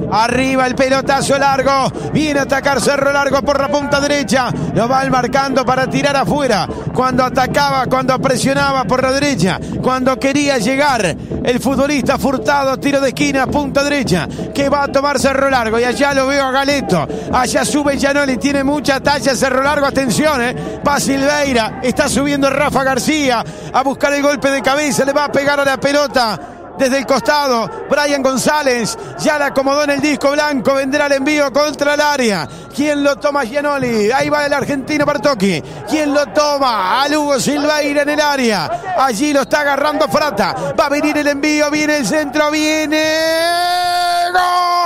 Arriba el pelotazo largo. Viene a atacar Cerro Largo por la punta derecha. Lo va marcando para tirar afuera. Cuando atacaba, cuando presionaba por la derecha. Cuando quería llegar el futbolista Furtado, tiro de esquina, punta derecha. Que va a tomar Cerro Largo. Y allá lo veo a Galeto. Allá sube Gianoli. Tiene mucha talla Cerro Largo. Atención, va Silveira. Está subiendo Rafa García a buscar el golpe de cabeza. Le va a pegar a la pelota desde el costado. Brian González ya la acomodó en el disco blanco. Vendrá el envío contra el área. ¿Quién lo toma? Gianoli. Ahí va el argentino Bartocchi. ¿Quién lo toma? A Lugo Silveira en el área. Allí lo está agarrando Frata. Va a venir el envío. Viene el centro. Viene. ¡Gol!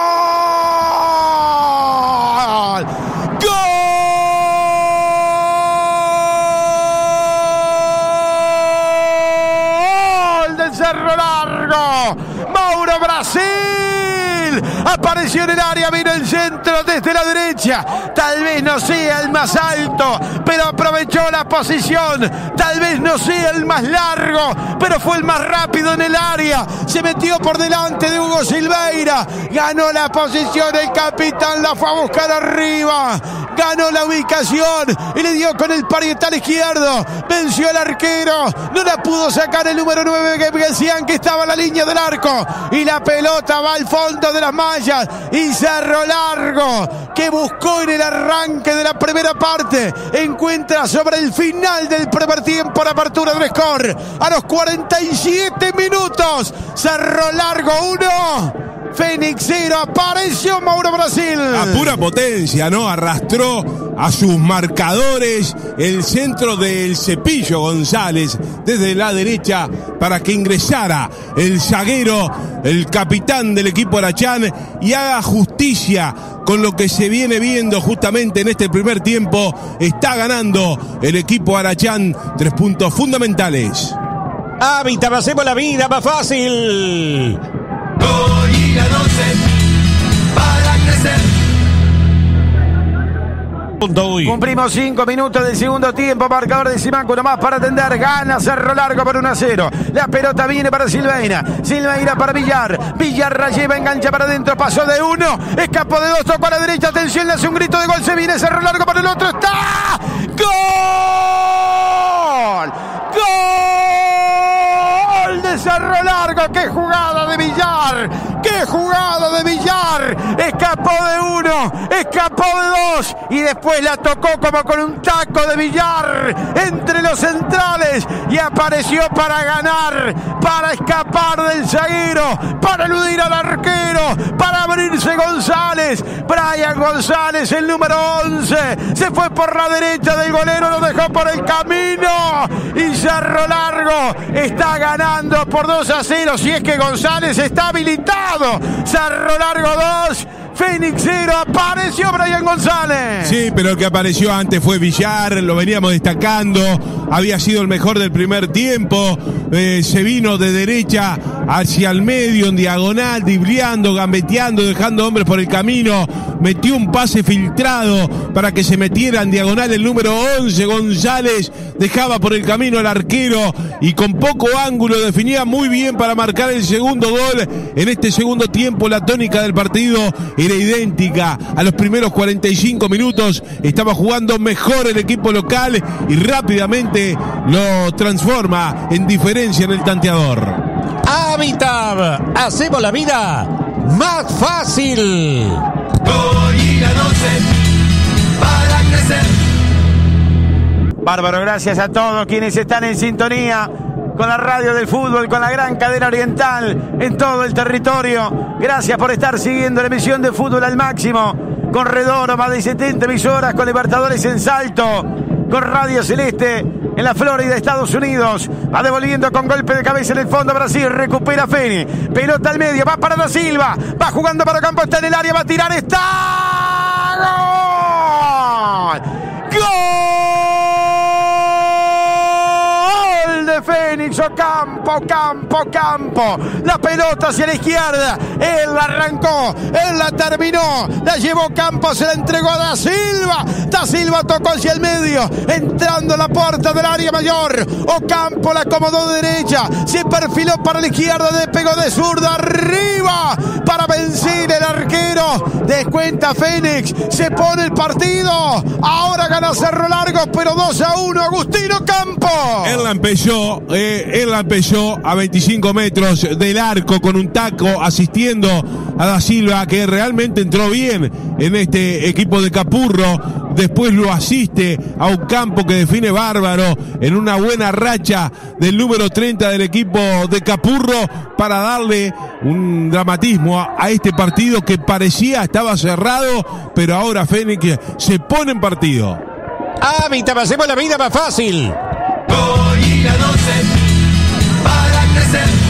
Cerro Largo, Mauro Brasil apareció en el área, vino el centro desde la derecha, tal vez no sea el más alto, pero aprovechó la posición, tal vez no sea el más largo, pero fue el más rápido en el área, se metió por delante de Hugo Silveira, ganó la posición, el capitán la fue a buscar arriba, ganó la ubicación y le dio con el parietal izquierdo, venció al arquero, no la pudo sacar el número 9 que decían que estaba en la línea del arco y la pelota va al fondo de las mallas y Cerro Largo, que buscó en el arranque de la primera parte, encuentra sobre el final del primer tiempo la apertura del score a los 47 minutos. Cerro Largo 1, Fénix 0, apareció Mauro Brasil. A pura potencia, ¿no? Arrastró a sus marcadores el centro del Cepillo González desde la derecha para que ingresara el zaguero, el capitán del equipo Arachán, y haga justicia con lo que se viene viendo justamente en este primer tiempo. Está ganando el equipo Arachán 3 puntos fundamentales. Hábitat, hacemos la vida más fácil. Gorila 12 para crecer. Cumplimos 5 minutos del segundo tiempo. Marcador de Simaco, nomás para atender. Gana Cerro Largo por 1-0. La pelota viene para Silveira. Silveira para Villar. Villar la lleva, engancha para adentro. Pasó de 1. Escapó de 2. Tocó a la derecha. Atención, le hace un grito de gol. Se viene Cerro Largo para el otro. ¡Está! ¡Gol! ¡Gol de Cerro Largo! ¡Qué jugada de Villar! ¡Qué jugada de Villar! Escapó de 1. Escapó de 2. Y después la tocó como con un taco de Villar entre los centrales y apareció para ganar, para escapar del zaguero, para eludir al arquero, para abrirse González. Brian González, el número 11, se fue por la derecha del golero, lo dejó por el camino y Cerro Largo está ganando por 2-0. Si es que González está habilitado. Cerro Largo 2, Fénix 0, apareció Brian González. Sí, pero el que apareció antes fue Villar, lo veníamos destacando, había sido el mejor del primer tiempo, se vino de derecha hacia el medio, en diagonal, dribleando, gambeteando, dejando hombres por el camino, metió un pase filtrado para que se metiera en diagonal el número 11, González, dejaba por el camino al arquero y con poco ángulo definía muy bien para marcar el segundo gol. En este segundo tiempo la tónica del partido era idéntica a los primeros 45 minutos, estaba jugando mejor el equipo local y rápidamente lo transforma en diferencia en el tanteador. Hábitat, hacemos la vida más fácil. Gorila 12 para crecer. Bárbaro, gracias a todos quienes están en sintonía con la radio del fútbol, con la gran cadena oriental en todo el territorio. Gracias por estar siguiendo la emisión de Fútbol al Máximo, con Redoro, más de 70 emisoras, con Libertadores en Salto, con Radio Celeste en la Florida, Estados Unidos. Va devolviendo con golpe de cabeza en el fondo Brasil, recupera Feni, pelota al medio, va para Da Silva, va jugando para Ocampo, está en el área, va a tirar, está... ¡Gol! ¡Gol de Fénix! Ocampo. La pelota hacia la izquierda. Él la arrancó, él la terminó, la llevó Campos, se la entregó a Da Silva. Da Silva tocó hacia el medio, entrando a la puerta del área mayor. Ocampo la acomodó de derecha, se perfiló para la izquierda, despegó de zurda arriba para vencer el arquero. Descuenta Fénix. Se pone el partido. Ahora gana Cerro Largo, pero 2-1. Agustino Campos. Él la empezó a 25 metros del arco con un taco, asistiendo a Da Silva, que realmente entró bien en este equipo de Capurro. Después lo asiste a un campo que define bárbaro en una buena racha del número 30 del equipo de Capurro para darle un dramatismo a este partido que parecía estaba cerrado, pero ahora Fénix se pone en partido. Hábitat, hacemos la vida más fácil. Hoy y la noche para crecer.